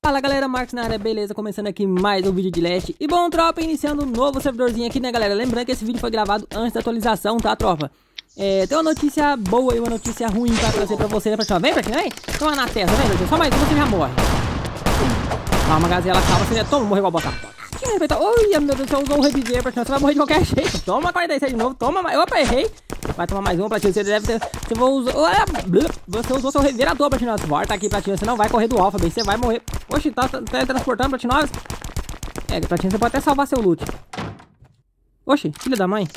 Fala galera, Marcos na área, beleza? Começando aqui mais um vídeo de Leste. E bom, tropa, iniciando um novo servidorzinho aqui, né galera? Lembrando que esse vídeo foi gravado antes da atualização, tá, tropa? Tem uma notícia boa e uma notícia ruim pra trazer pra você, né, Pratinho? Vem, Pratinho, vem! Toma na testa, vem, só mais um você já morre. Calma, gazela, calma, você já toma, morreu igual botar. Oi, meu Deus do céu, usou o reviver, Pratinho, você vai morrer de qualquer jeito. Toma 46 de novo, toma mais. Opa, errei. Vai tomar mais uma, Pratinho, você deve ter... Você usou seu revirador, Pratinho. Volta aqui, Pratinho, você não vai correr do alfa, bem, você vai morrer. Oxi, tá teletransportando, Pratinho. Pratinho, você pode até salvar seu loot. Oxi, filha da mãe.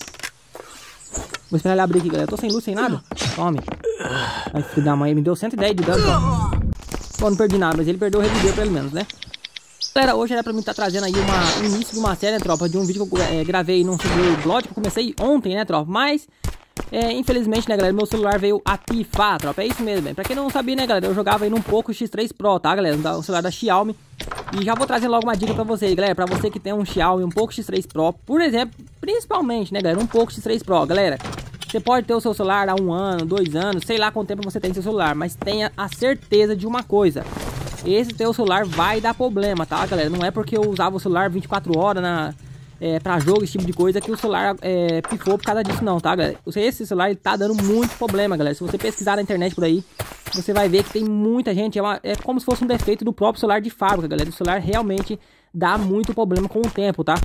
Vou esperar ele abrir aqui, galera. Eu tô sem luz, sem nada. Tome. Ai, filho da mãe, me deu 110 de dano, ó. Pô, não perdi nada, mas ele perdeu o reviver pelo menos, né? Galera, hoje era pra mim estar trazendo aí o início de uma série, né, tropa? De um vídeo que eu gravei num servidor Blood, que eu comecei ontem, né, tropa? Mas, infelizmente, né, galera, meu celular veio a pifar, tropa. É isso mesmo, bem. Pra quem não sabia, né, galera, eu jogava aí num Poco X3 Pro, tá, galera? O celular da Xiaomi. E já vou trazer logo uma dica pra vocês, galera. Pra você que tem um Xiaomi, um Poco X3 Pro, por exemplo, principalmente, né, galera, um Poco X3 Pro, galera. Você pode ter o seu celular há 1 ano, 2 anos, sei lá quanto tempo você tem seu celular, mas tenha a certeza de uma coisa. Esse teu celular vai dar problema, tá, galera? Não é porque eu usava o celular 24 horas pra jogo, esse tipo de coisa, que o celular pifou por causa disso não, tá, galera? Esse celular ele tá dando muito problema, galera. Se você pesquisar na internet por aí, você vai ver que tem muita gente, é como se fosse um defeito do próprio celular de fábrica, galera. O celular realmente dá muito problema com o tempo, tá?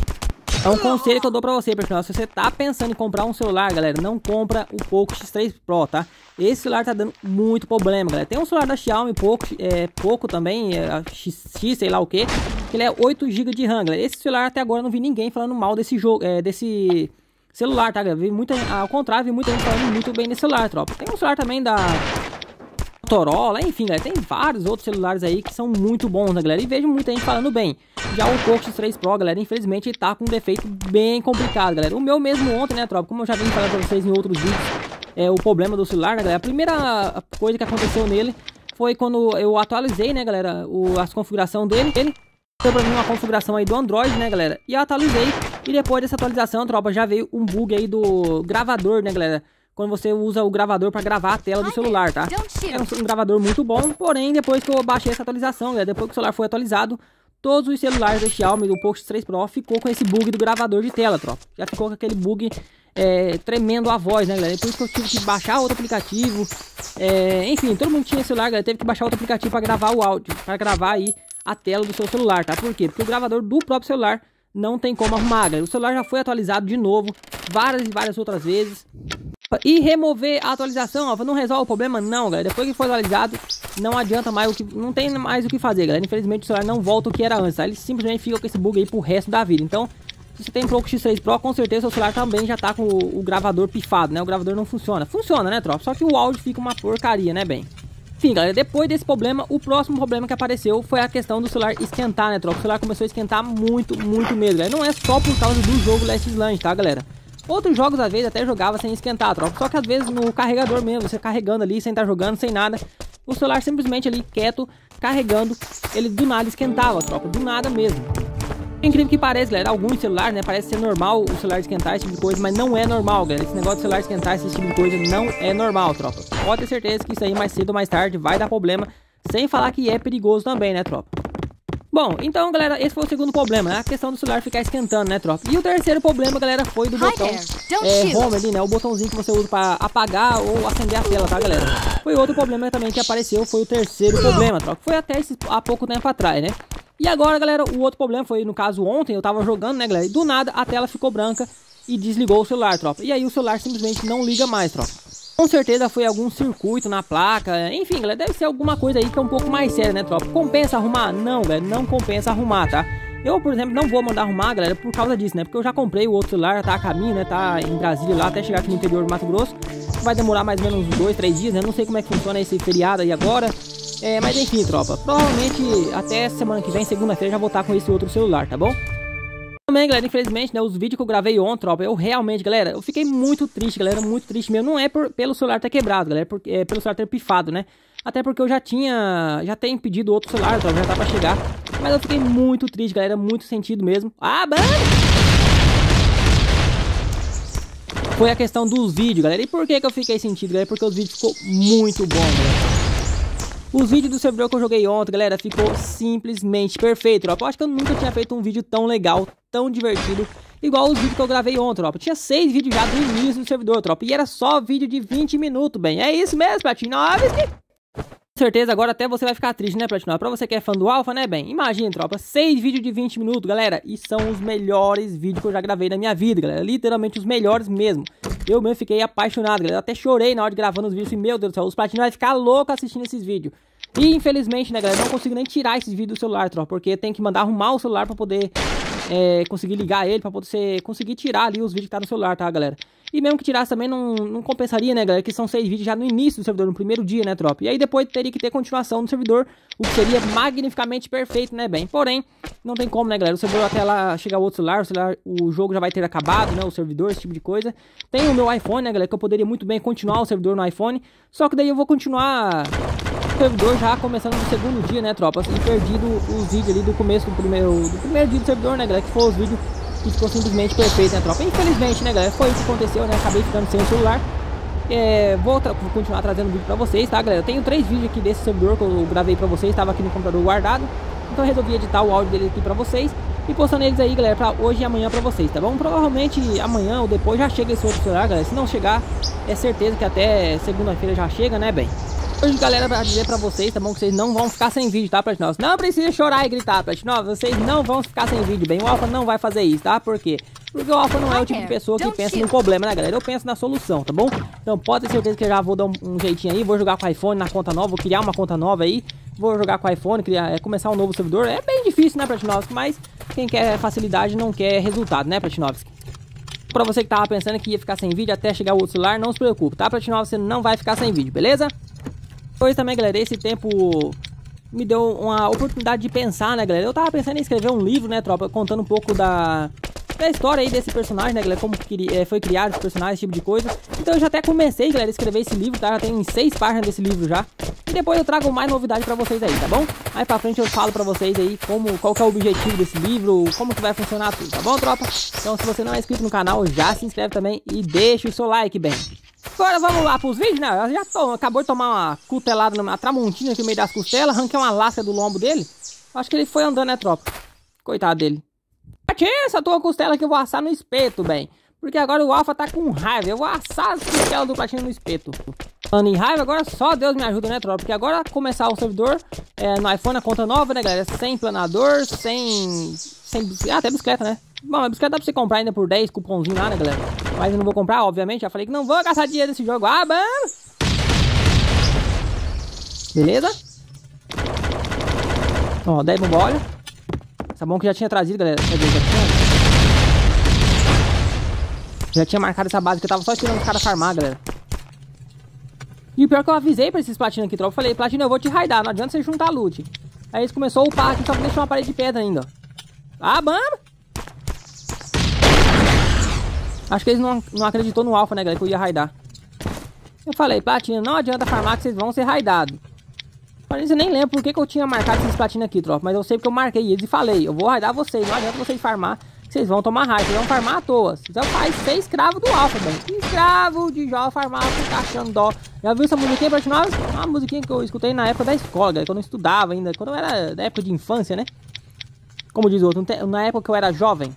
É um conselho que eu dou pra você, pessoal. Se você tá pensando em comprar um celular, galera, não compra o Poco X3 Pro, tá? Esse celular tá dando muito problema, galera. Tem um celular da Xiaomi, Poco também, XX, sei lá o que ele é 8 GB de RAM, galera. Esse celular até agora eu não vi ninguém falando mal desse jogo, desse celular, tá, galera? Ao contrário, vi muita gente falando muito bem desse celular, tropa. Tem um celular também da Motorola, enfim, galera, tem vários outros celulares aí que são muito bons, né, galera? E vejo muita gente falando bem. Já o Poco X3 Pro, galera, infelizmente ele tá com um defeito bem complicado, galera. O meu mesmo ontem, né, tropa, como eu já vim falando pra vocês em outros vídeos, o problema do celular, né, galera? A primeira coisa que aconteceu nele foi quando eu atualizei, né, galera, a configuração dele. Ele deu pra mim uma configuração aí do Android, né, galera? E eu atualizei, e depois dessa atualização, tropa, já veio um bug aí do gravador, né, galera? Quando você usa o gravador para gravar a tela do celular, tá? É um gravador muito bom, porém, depois que eu baixei essa atualização, galera, depois que o celular foi atualizado, todos os celulares da Xiaomi, do Poco X3 Pro, ficou com esse bug do gravador de tela, tropa. Já ficou com aquele bug tremendo a voz, né, galera? É por isso que eu tive que baixar outro aplicativo. Enfim, todo mundo tinha celular, galera, teve que baixar outro aplicativo para gravar o áudio, para gravar aí a tela do seu celular, tá? Por quê? Porque o gravador do próprio celular não tem como arrumar, galera. O celular já foi atualizado de novo, várias e várias outras vezes. E remover a atualização, ó, não resolve o problema não, galera. Depois que foi atualizado, não adianta mais não tem mais o que fazer, galera. Infelizmente o celular não volta o que era antes, tá? Ele simplesmente fica com esse bug aí pro resto da vida. Então, se você tem um Poco X3 Pro, com certeza seu celular também já tá com o gravador pifado, né? O gravador não funciona. Funciona, né, tropa? Só que o áudio fica uma porcaria, né, bem? Enfim, galera, depois desse problema, o próximo problema que apareceu foi a questão do celular esquentar, né, tropa? O celular começou a esquentar muito, muito mesmo, galera. Não é só por causa do jogo Last Island, tá, galera? Outros jogos, às vezes, até jogava sem esquentar, tropa. Só que, às vezes, no carregador mesmo, você carregando ali, sem estar jogando, sem nada, o celular simplesmente ali, quieto, carregando, ele do nada esquentava, tropa. Do nada mesmo. Incrível que pareça, galera, alguns celulares, né, parece ser normal o celular esquentar, esse tipo de coisa, mas não é normal, galera. Esse negócio de celular esquentar, esse tipo de coisa, não é normal, tropa. Pode ter certeza que isso aí, mais cedo ou mais tarde, vai dar problema, sem falar que é perigoso também, né, tropa. Bom, então, galera, esse foi o segundo problema, né? A questão do celular ficar esquentando, né, tropa? E o terceiro problema, galera, foi do botão home ali, né? O botãozinho que você usa para apagar ou acender a tela, tá, galera? Foi outro problema também que apareceu, foi o terceiro problema, tropa. Foi até há pouco tempo atrás, né? E agora, galera, o outro problema foi, no caso, ontem eu tava jogando, né, galera? E do nada a tela ficou branca e desligou o celular, tropa. E aí o celular simplesmente não liga mais, tropa. Com certeza foi algum circuito na placa, enfim, galera, deve ser alguma coisa aí que é um pouco mais séria, né, tropa? Compensa arrumar? Não, galera, não compensa arrumar, tá? Eu, por exemplo, não vou mandar arrumar, galera, por causa disso, né? Porque eu já comprei o outro celular, tá a caminho, né? Tá em Brasília lá, até chegar aqui no interior do Mato Grosso. Vai demorar mais ou menos uns 2, 3 dias, né? Não sei como é que funciona esse feriado aí agora. Mas enfim, tropa, provavelmente até semana que vem, segunda-feira, já vou estar com esse outro celular, tá bom? Também, galera, infelizmente, né, os vídeos que eu gravei ontem, tropa, eu realmente, galera, eu fiquei muito triste, galera, muito triste mesmo. Não é pelo celular ter quebrado, galera, é pelo celular ter pifado, né? Até porque eu já tenho pedido outro celular, tropa, já tá pra chegar. Mas eu fiquei muito triste, galera, muito sentido mesmo. Ah, mano! Foi a questão dos vídeos, galera. E por que eu fiquei sentido, galera? Porque os vídeos ficou muito bom, galera. Os vídeos do servidor que eu joguei ontem, galera, ficou simplesmente perfeito, tropa. Eu acho que eu nunca tinha feito um vídeo tão legal, tão divertido, igual os vídeos que eu gravei ontem, tropa. Tinha 6 vídeos já do início do servidor, tropa. E era só vídeo de 20 minutos, bem. É isso mesmo, Platinovski. Com certeza, agora até você vai ficar triste, né, Platinovski? Pra você que é fã do Alpha, né, bem? Imagina, tropa, 6 vídeos de 20 minutos, galera. E são os melhores vídeos que eu já gravei na minha vida, galera. Literalmente os melhores mesmo. Eu mesmo fiquei apaixonado, galera. Eu até chorei na hora de gravando os vídeos. E, meu Deus do céu, os Platinos vai ficar louco assistindo esses vídeos. E, infelizmente, né, galera, eu não consigo nem tirar esses vídeos do celular, tropa. Porque tem que mandar arrumar o celular pra poder conseguir ligar ele, pra poder conseguir tirar ali os vídeos que tá no celular, tá, galera? E mesmo que tirasse também não compensaria, né, galera? Que são 6 vídeos já no início do servidor, no primeiro dia, né, tropa? E aí depois teria que ter continuação no servidor, o que seria magnificamente perfeito, né, bem? Porém, não tem como, né, galera? O servidor até lá chegar o outro celular, o jogo já vai ter acabado, né? O servidor, esse tipo de coisa. Tem o meu iPhone, né, galera? Que eu poderia muito bem continuar o servidor no iPhone. Só que daí eu vou continuar o servidor já começando no segundo dia, né, tropa? E perdido os vídeos ali do começo do primeiro dia do servidor, né, galera? Que foi os vídeos que ficou simplesmente perfeito, né, tropa? Infelizmente, né, galera, foi isso que aconteceu, né? Acabei ficando sem o celular. Vou continuar trazendo vídeo pra vocês, tá, galera? Eu tenho 3 vídeos aqui desse servidor que eu gravei pra vocês, estava aqui no computador guardado. Então eu resolvi editar o áudio dele aqui pra vocês e postando eles aí, galera, pra hoje e amanhã pra vocês, tá bom? Provavelmente amanhã ou depois já chega esse outro celular, galera. Se não chegar, é certeza que até segunda-feira já chega, né, bem? Hoje, galera, pra dizer pra vocês, tá bom? Que vocês não vão ficar sem vídeo, tá, Platinovski? Não precisa chorar e gritar, Platinovski. Vocês não vão ficar sem vídeo, bem? O Alpha não vai fazer isso, tá? Por quê? Porque o Alpha não é o tipo de pessoa que pensa no problema, né, galera? Eu penso na solução, tá bom? Então pode ter certeza que eu já vou dar um jeitinho aí. Vou jogar com o iPhone na conta nova, vou criar uma conta nova aí. Vou jogar com o iPhone, começar um novo servidor. É bem difícil, né, Platinovski? Mas quem quer facilidade não quer resultado, né, Platinovski? Pra você que tava pensando que ia ficar sem vídeo até chegar o outro celular, não se preocupe, tá, Platinovski? Você não vai ficar sem vídeo, beleza? Depois também, galera, esse tempo me deu uma oportunidade de pensar, né, galera? Eu tava pensando em escrever um livro, né, tropa, contando um pouco da história aí desse personagem, né, galera? Como foi criado esse personagem, esse tipo de coisa. Então eu já até comecei, galera, a escrever esse livro, tá? Já tem 6 páginas desse livro já. E depois eu trago mais novidade pra vocês aí, tá bom? Aí pra frente eu falo pra vocês aí qual que é o objetivo desse livro, como que vai funcionar tudo, tá bom, tropa? Então se você não é inscrito no canal, já se inscreve também e deixa o seu like, bem. Agora vamos lá pros vídeos, né? Acabou de tomar uma cutelada na tramontina aqui no meio das costelas. Arranquei uma lasca do lombo dele. Acho que ele foi andando, né, tropa? Coitado dele. Essa tua costela que eu vou assar no espeto, bem. Porque agora o Alpha tá com raiva. Eu vou assar as costelas do Platino no espeto. Falando em raiva, agora só Deus me ajuda, né, tropa? Porque agora começar o servidor no iPhone, a conta nova, né, galera? Sem planador, sem até bicicleta, né? Bom, a bicicleta dá pra você comprar ainda por 10 cupomzinho lá, né, galera? Mas eu não vou comprar, obviamente. Já falei que não vou gastar dinheiro nesse jogo. Ah, mano! Beleza? Ó, 10 bombolha. Tá bom que já tinha trazido, galera. Já tinha marcado essa base que eu tava só esperando os caras farmar, galera. E o pior é que eu avisei pra esses platinos aqui, tropa. Eu falei, Platino, eu vou te raidar. Não adianta você juntar loot. Aí eles começaram a upar aqui, só que deixou uma parede de pedra ainda, ó. Ah, mano! Acho que eles não acreditou no Alpha, né, galera, que eu ia raidar. Eu falei, Platino, não adianta farmar que vocês vão ser raidados. Parece que eu nem lembro por que eu tinha marcado esses platinos aqui, tropa. Mas eu sei porque eu marquei eles e falei, eu vou raidar vocês. Não adianta vocês farmar, que vocês vão tomar raiva. Vocês vão farmar à toa. Vocês vão ser escravo do Alpha, bem. Escravo de Jó farmar, ficar achando dó. Já viu essa musiquinha, Platino? Uma musiquinha que eu escutei na época da escola, galera, quando eu estudava ainda. Quando eu era da época de infância, né? Como diz o outro, na época que eu era jovem.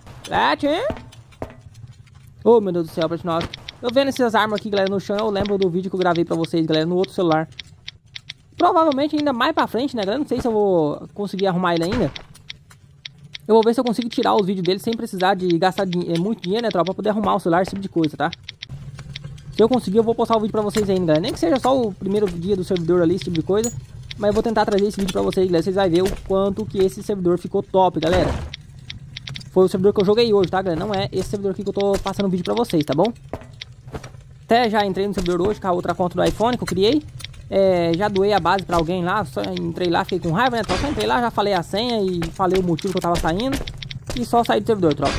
Oh, meu Deus do céu, Platino. Eu vendo essas armas aqui, galera, no chão, eu lembro do vídeo que eu gravei pra vocês, galera, no outro celular. Provavelmente ainda mais pra frente, né, galera? Não sei se eu vou conseguir arrumar ele ainda. Eu vou ver se eu consigo tirar os vídeos dele sem precisar de gastar muito dinheiro, né, tropa? Pra poder arrumar o celular, esse tipo de coisa, tá? Se eu conseguir, eu vou postar o vídeo pra vocês ainda, galera. Nem que seja só o primeiro dia do servidor ali, esse tipo de coisa. Mas eu vou tentar trazer esse vídeo pra vocês, galera. Vocês vão ver o quanto que esse servidor ficou top, galera. Foi o servidor que eu joguei hoje, tá, galera? Não é esse servidor aqui que eu tô passando o vídeo pra vocês, tá bom? Até já entrei no servidor hoje com a outra conta do iPhone que eu criei. Já doei a base pra alguém lá. Só entrei lá, fiquei com raiva, né, tropa? Só entrei lá, já falei a senha e falei o motivo que eu tava saindo. E só saí do servidor, tropa.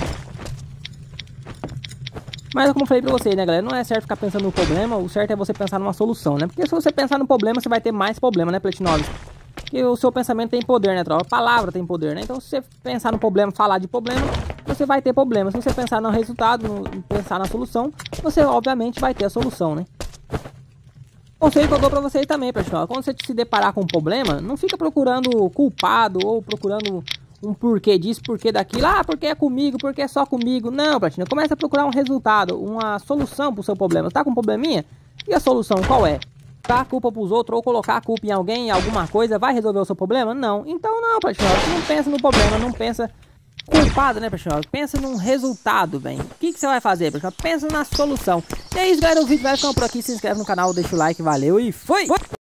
Mas como eu falei pra vocês, né, galera? Não é certo ficar pensando no problema. O certo é você pensar numa solução, né? Porque se você pensar no problema, você vai ter mais problema, né, Platinovski? Porque o seu pensamento tem poder, né, tropa? A palavra tem poder, né? Então se você pensar no problema, falar de problema, você vai ter problema. Se você pensar no resultado, pensar na solução, você obviamente vai ter a solução, né? Conselho que eu dou pra vocês também, pessoal. Quando você se deparar com um problema, não fica procurando culpado ou procurando um porquê disso, porquê daquilo. Ah, porque é comigo, porque é só comigo. Não, Platina, começa a procurar um resultado, uma solução pro seu problema. Tá com um probleminha? E a solução qual é? Dar a culpa pros outros ou colocar a culpa em alguém, em alguma coisa, vai resolver o seu problema? Não. Então não, Platina, não pensa no problema, não pensa culpado, né, pessoal? Pensa num resultado, bem. O que você vai fazer, pessoal? Pensa na solução. E é isso, galera. O vídeo vai ficando por aqui. Se inscreve no canal, deixa o like, valeu e foi!